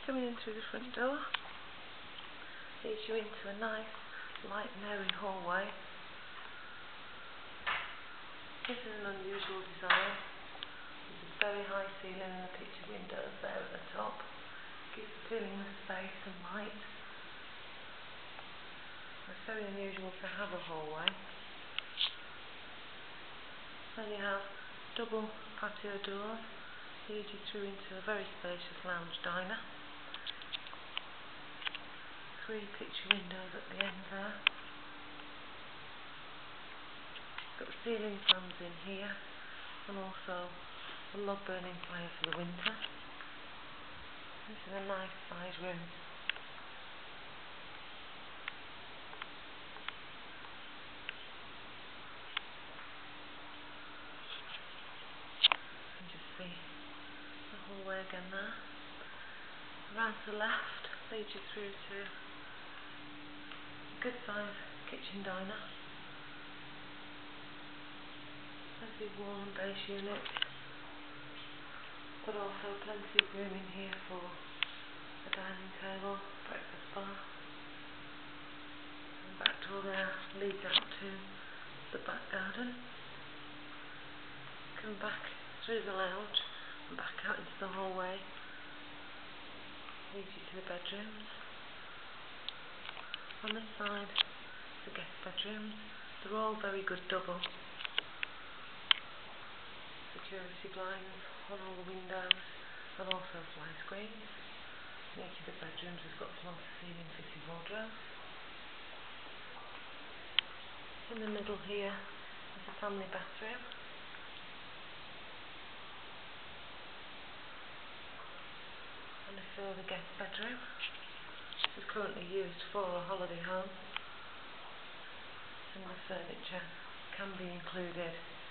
Coming in through the front door leads you into a nice light and airy hallway. This is an unusual design. There's a very high ceiling and the picture windows there at the top. Gives the feeling of space and light. It's very unusual to have a hallway. Then you have double patio doors, lead you through into a very spacious lounge diner. 3 picture windows at the end there. Got ceiling fans in here and also a log burning fire for the winter. This is a nice size room. You can just see the hallway again there. Around to the left leads you through to a good size kitchen diner. Plenty of wall and base units, but also plenty of room in here for a dining table, breakfast bar. And the back door there leads out to the back garden. Come back through the lounge and back out into the hallway. Leads you to the bedrooms. On this side, the guest bedrooms. They're all very good double. Security blinds on all the windows and also fly screens. Each of the bedrooms has got floor to ceiling fitted wardrobes. In the middle here is a family bathroom. And a further guest bedroom. This is currently used for a holiday home. Some of the furniture can be included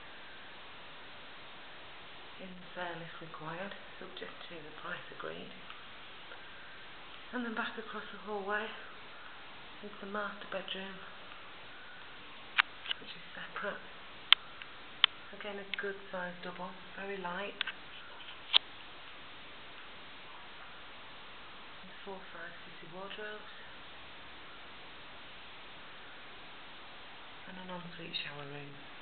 in the sale if required, subject to the price agreed. And then back across the hallway is the master bedroom, which is separate. Again, a good size double, very light. And 4 size fitted wardrobes. And an ensuite shower room.